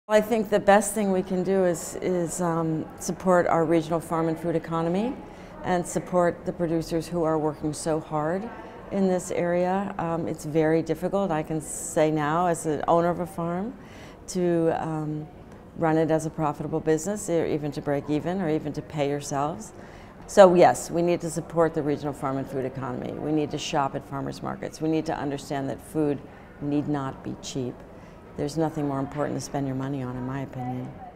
I think the best thing we can do is support our regional farm and food economy and support the producers who are working so hard in this area. It's very difficult, I can say now, as an owner of a farm, to run it as a profitable business, or even to break even, or even to pay yourselves. So yes, we need to support the regional farm and food economy. We need to shop at farmers markets. We need to understand that food need not be cheap. There's nothing more important to spend your money on, in my opinion.